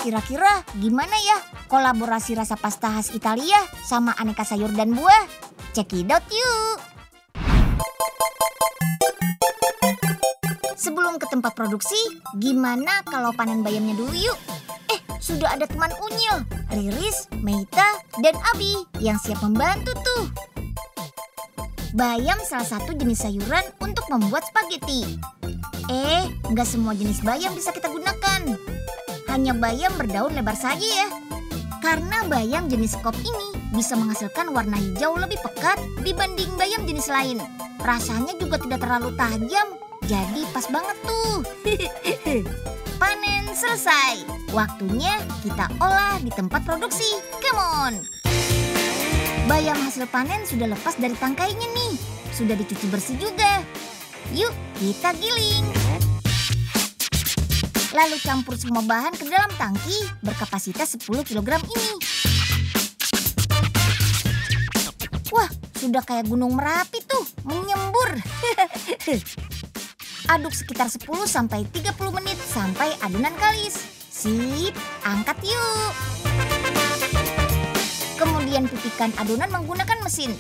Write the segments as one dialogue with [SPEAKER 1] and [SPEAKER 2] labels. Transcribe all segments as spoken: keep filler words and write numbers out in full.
[SPEAKER 1] Kira-kira gimana ya kolaborasi rasa pasta khas Italia sama aneka sayur dan buah? Check it out yuk! Sebelum ke tempat produksi, gimana kalau panen bayamnya dulu yuk? Eh, sudah ada teman Unyil, Riris, Meita, dan Abi yang siap membantu tuh. Bayam salah satu jenis sayuran untuk membuat spaghetti. Eh, nggak semua jenis bayam bisa kita gunakan. Hanya bayam berdaun lebar saja ya. Karena bayam jenis kop ini bisa menghasilkan warna hijau lebih pekat dibanding bayam jenis lain. Rasanya juga tidak terlalu tajam, jadi pas banget tuh. Panen selesai. Waktunya kita olah di tempat produksi. Come on! Bayam hasil panen sudah lepas dari tangkainya nih. Sudah dicuci bersih juga. Yuk kita giling. Lalu campur semua bahan ke dalam tangki berkapasitas sepuluh kilogram ini. Wah, sudah kayak gunung Merapi tuh, menyembur. Aduk sekitar sepuluh sampai tiga puluh menit sampai adonan kalis. Sip, angkat yuk. Kemudian pipihkan adonan menggunakan mesin.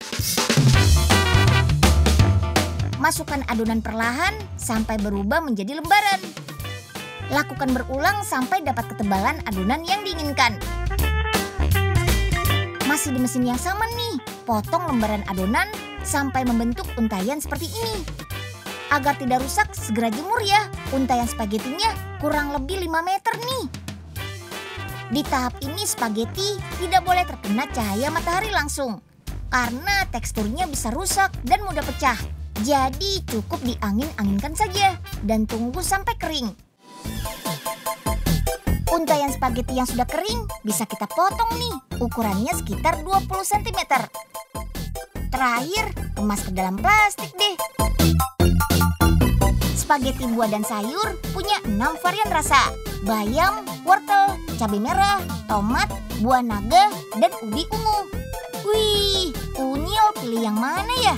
[SPEAKER 1] Masukkan adonan perlahan sampai berubah menjadi lembaran. Lakukan berulang sampai dapat ketebalan adonan yang diinginkan. Masih di mesin yang sama nih, potong lembaran adonan sampai membentuk untayan seperti ini. Agar tidak rusak, segera jemur ya. Untayan spagettinya kurang lebih lima meter nih. Di tahap ini spaghetti tidak boleh terkena cahaya matahari langsung. Karena teksturnya bisa rusak dan mudah pecah. Jadi cukup diangin-anginkan saja dan tunggu sampai kering. Untayan spaghetti yang sudah kering bisa kita potong nih. Ukurannya sekitar dua puluh sentimeter. Terakhir, kemas ke dalam plastik deh. Spaghetti buah dan sayur punya enam varian rasa. Bayam, wortel, cabai merah, tomat, buah naga, dan ubi ungu. Wih, Unyil pilih yang mana ya?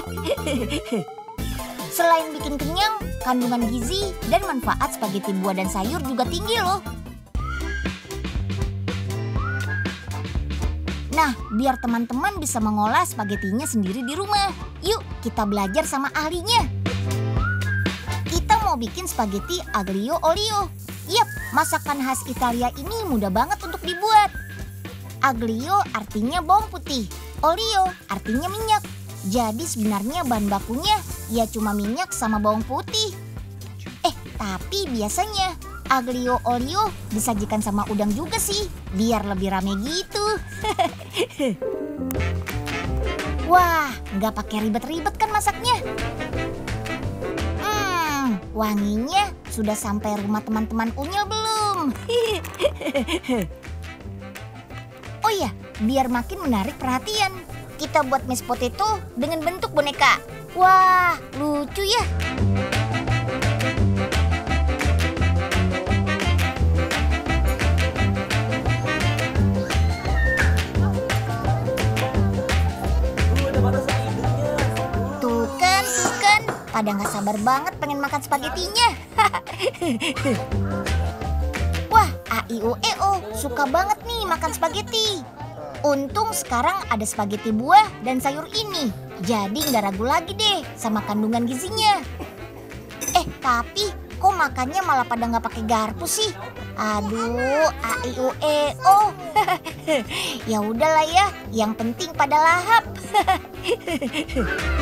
[SPEAKER 1] Selain bikin kenyang, kandungan gizi dan manfaat spaghetti buah dan sayur juga tinggi loh. Nah, biar teman-teman bisa mengolah spagettinya sendiri di rumah. Yuk, kita belajar sama ahlinya. Kita mau bikin spaghetti aglio olio. Yap, masakan khas Italia ini mudah banget untuk dibuat. Aglio artinya bawang putih, olio artinya minyak. Jadi sebenarnya bahan bakunya ya cuma minyak sama bawang putih. Eh, tapi biasanya aglio olio disajikan sama udang juga sih, biar lebih rame gitu. Wah, nggak pakai ribet-ribet kan masaknya. Hmm, wanginya sudah sampai rumah teman-teman Unyil belum? Oh iya, biar makin menarik perhatian, kita buat mashed potato dengan bentuk boneka. Wah, lucu ya. Tuh kan, tuh kan, pada nggak sabar banget pengen makan spagettinya. Wah, A I U E O suka banget nih makan spaghetti. Untung sekarang ada spaghetti buah dan sayur ini. Jadi nggak ragu lagi deh sama kandungan gizinya. Eh, tapi kok makannya malah pada nggak pakai garpu sih? Aduh, A I U E O. Ya udahlah ya, yang penting pada lahap.